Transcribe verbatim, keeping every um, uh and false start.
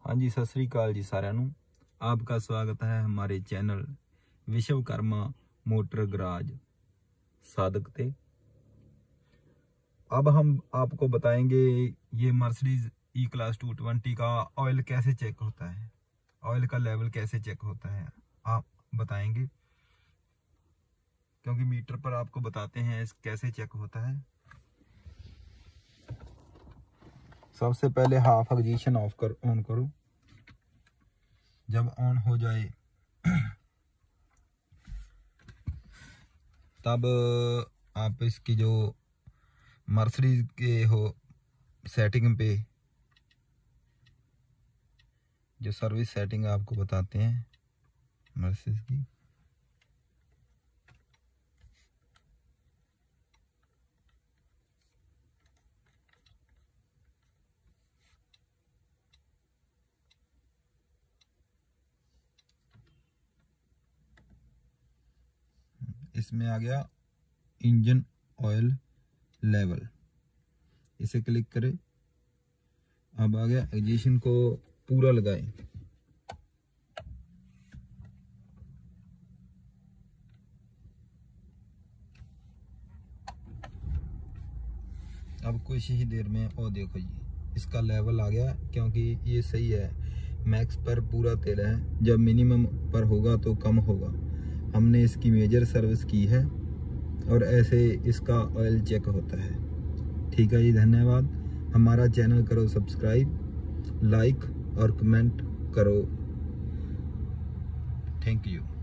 हाँ जी, सत श्री अकाल जी साਰਿਆਂ ਨੂੰ। आपका स्वागत है हमारे चैनल विश्वकर्मा मोटर गराज सादक पे। अब हम आपको बताएंगे ये Mercedes E class two twenty का ऑयल कैसे चेक होता है, ऑयल का लेवल कैसे चेक होता है आप बताएंगे, क्योंकि मीटर पर आपको बताते हैं कैसे चेक होता है। सबसे पहले हाफ इग्निशन ऑफ कर ऑन करो। जब ऑन हो जाए तब आप इसकी जो मर्सिडीज के हो सेटिंग पे जो सर्विस सेटिंग आपको बताते हैं मर्सिडीज की, इसमें आ गया इंजन ऑयल लेवल, इसे क्लिक करें। अब आ गया इग्निशन को पूरा लगाएं। अब कुछ ही देर में और देखो जी इसका लेवल आ गया, क्योंकि ये सही है, मैक्स पर पूरा तेल है। जब मिनिमम पर होगा तो कम होगा। हमने इसकी मेजर सर्विस की है और ऐसे इसका ऑयल चेक होता है। ठीक है जी, धन्यवाद। हमारा चैनल करो सब्सक्राइब, लाइक और कमेंट करो। Thank you.